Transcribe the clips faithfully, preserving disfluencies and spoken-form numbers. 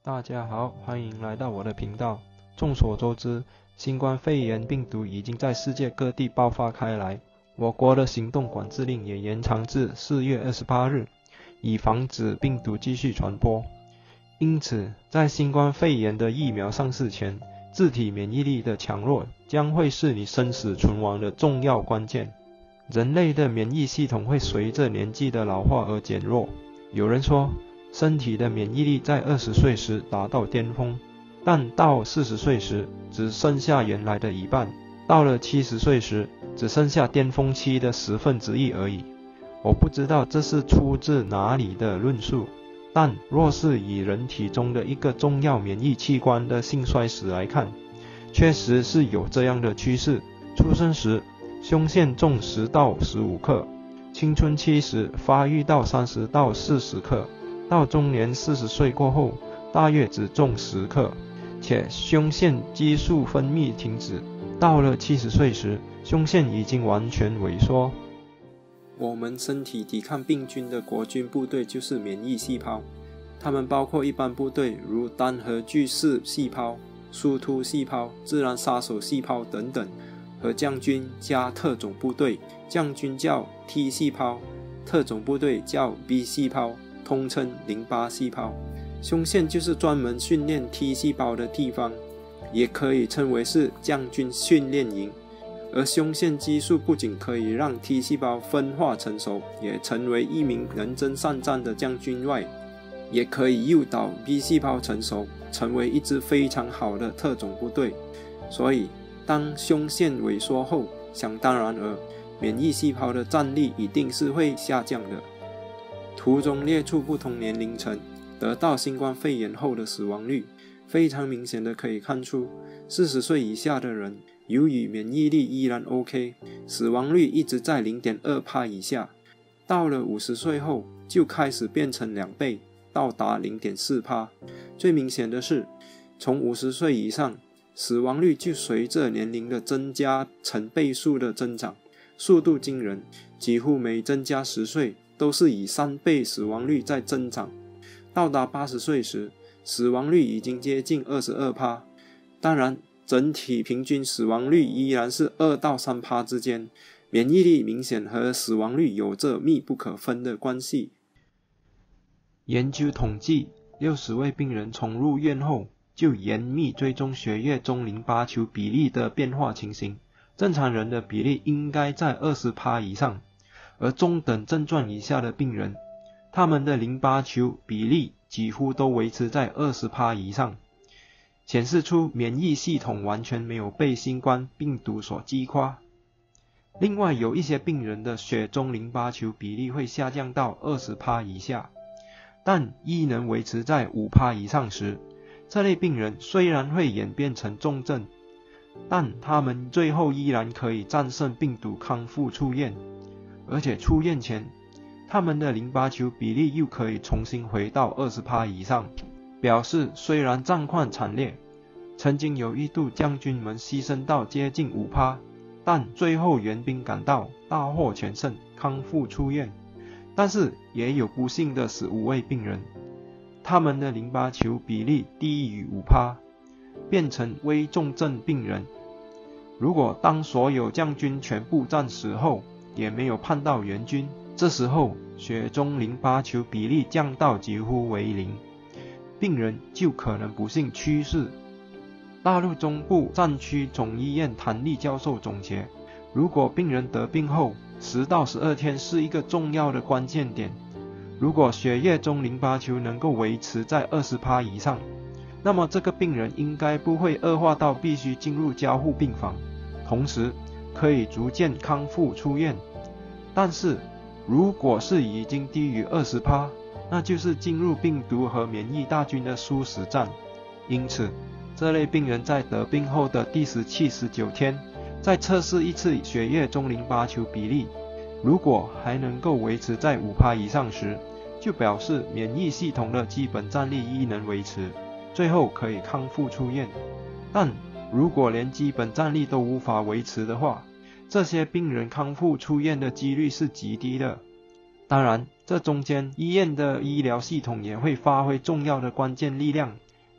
大家好，欢迎来到我的频道。众所周知，新冠肺炎病毒已经在世界各地爆发开来，我国的行动管制令也延长至四月二十八日，以防止病毒继续传播。因此，在新冠肺炎的疫苗上市前，自体免疫力的强弱将会是你生死存亡的重要关键。人类的免疫系统会随着年纪的老化而减弱。有人说，身体的免疫力在二十岁时达到巅峰，但到四十岁时只剩下原来的一半，到了七十岁时只剩下巅峰期的十分之一而已。我不知道这是出自哪里的论述，但若是以人体中的一个重要免疫器官的兴衰史来看，确实是有这样的趋势。出生时胸腺重十到十五克，青春期时发育到三十到四十克，到中年四十岁过后大约只重十克，且胸腺激素分泌停止。到了七十岁时，胸腺已经完全萎缩。我们身体抵抗病菌的国军部队就是免疫细胞，它们包括一般部队如单核巨噬细胞、殊突细胞、自然杀手细胞等等，和将军加特种部队，将军叫 T 细胞，特种部队叫 B 细胞，通称淋巴细胞。胸腺就是专门训练 T 细胞的地方，也可以称为是将军训练营。而胸腺激素不仅可以让 T 细胞分化成熟，也成为一名能征善战的将军外，也可以诱导 B 细胞成熟，成为一支非常好的特种部队。所以当胸腺萎缩后，想当然尔，免疫细胞的战力一定是会下降的。图中列出不同年龄层得到新冠肺炎后的死亡率，非常明显的可以看出，四十岁以下的人由于免疫力依然 OK， 死亡率一直在 零点二趴 以下，到了五十岁后就开始变成两倍，到达 零点四趴。 最明显的是，从五十岁以上，死亡率就随着年龄的增加成倍数的增长，速度惊人，几乎每增加十岁都是以三倍死亡率在增长。到达八十岁时，死亡率已经接近 二十二趴。 当然，整体平均死亡率依然是二到三趴之间，免疫力明显和死亡率有着密不可分的关系。研究统计，六十位病人从入院后就严密追踪血液中淋巴球比例的变化情形，正常人的比例应该在 百分之二十 以上，而中等症状以下的病人，他们的淋巴球比例几乎都维持在 百分之二十 以上，显示出免疫系统完全没有被新冠病毒所击垮。另外，有一些病人的血中淋巴球比例会下降到 百分之二十 以下，但依能维持在 百分之五 以上时，这类病人虽然会演变成重症，但他们最后依然可以战胜病毒康复出院，而且出院前他们的淋巴球比例又可以重新回到 百分之二十 以上，表示虽然战况惨烈，曾经有一度将军们牺牲到接近 百分之五， 但最后援兵赶到，大获全胜，康复出院。但是也有不幸的十五位病人，他们的淋巴球比例低于 百分之五， 变成危重症病人。如果当所有将军全部战死后，也没有盼到援军，这时候血中淋巴球比例降到几乎为零，病人就可能不幸去世。大陆中部战区总医院谭立教授总结，如果病人得病后十到十二天是一个重要的关键点，如果血液中淋巴球能够维持在 百分之二十 以上，那么这个病人应该不会恶化到必须进入加护病房，同时可以逐渐康复出院。但是如果是已经低于 百分之二十， 那就是进入病毒和免疫大军的殊死战。因此这类病人在得病后的第十七、十九天再测试一次血液中淋巴球比例，如果还能够维持在 百分之五 以上时，就表示免疫系统的基本战力依能维持，最后可以康复出院。但如果连基本战力都无法维持的话，这些病人康复出院的几率是极低的。当然，这中间医院的医疗系统也会发挥重要的关键力量，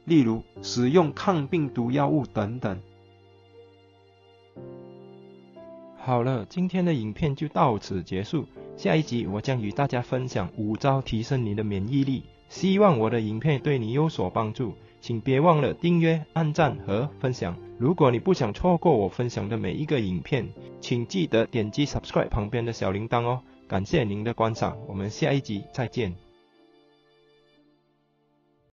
例如使用抗病毒药物等等。好了，今天的影片就到此结束，下一集我将与大家分享五招提升你的免疫力。希望我的影片对你有所帮助，请别忘了订阅、按赞和分享。如果你不想错过我分享的每一个影片，请记得点击 subscribe 旁边的小铃铛哦。感谢您的观赏，我们下一集再见。